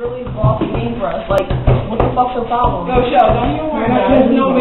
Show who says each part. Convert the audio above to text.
Speaker 1: really lost the game for us. Like, what the fuck's the problem?
Speaker 2: Yo, Chelle, don't even worry about it.